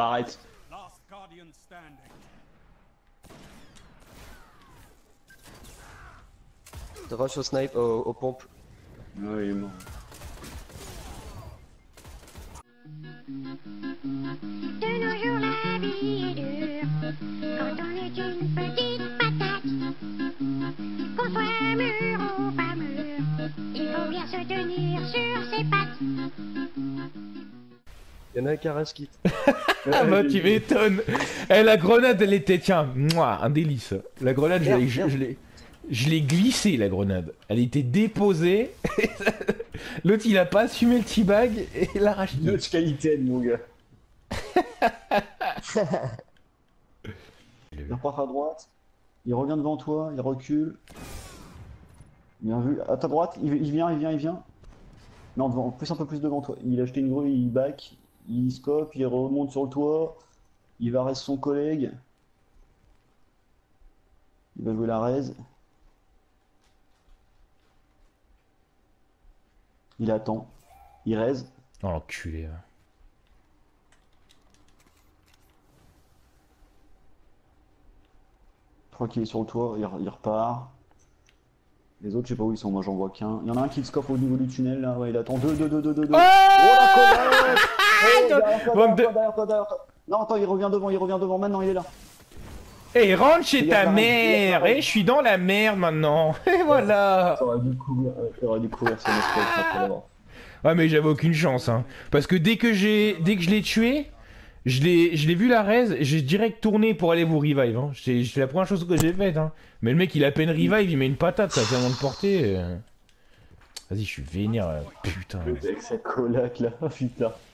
arrête. Rush au snipe, aux pompes. Ouais, il est mort. De nos jours, la vie est dure quand on est une petite patate. Qu'on soit mûr ou pas mûr, il faut bien se tenir sur ses pattes. Y'en a un qui a rage quitte. Ah bah tu m'étonnes. Eh, la grenade elle était, tiens, mouah, un délice. La grenade je l'ai glissée la grenade. Elle était déposée. L'autre il a pas assumé le teabag et l'a arraché. Notre qualité, mon gars. Il repart à droite. Il revient devant toi, il recule. Bien vu. À ta droite, il vient. Non, devant, plus un peu plus devant toi. Il a jeté une grue, il back. Il scope, il remonte sur le toit. Il va rester son collègue. Il va jouer la raise. Il attend. Il raise. Oh l'enculé. Je crois qu'il est sur le toit, il repart. Les autres, je sais pas où ils sont, moi j'en vois qu'un. Il y en a un qui scope au niveau du tunnel là, ouais, il attend. Deux. Oh la collègue! Derrière toi. Non, attends, il revient devant, maintenant il est là. Et rentre chez ta mère. Et je suis dans la merde maintenant. Et voilà. T'aurais dû courir sur le scope après l'avoir. Ouais mais j'avais aucune chance hein. Parce que dès que je l'ai tué, je l'ai vu la raise, j'ai direct tourné pour aller vous revive hein. C'est la première chose que j'ai faite hein. Mais le mec il a à peine revive, il met une patate, ça a tellement de portée. Vas-y je suis vénère putain. Avec sa colac là, putain.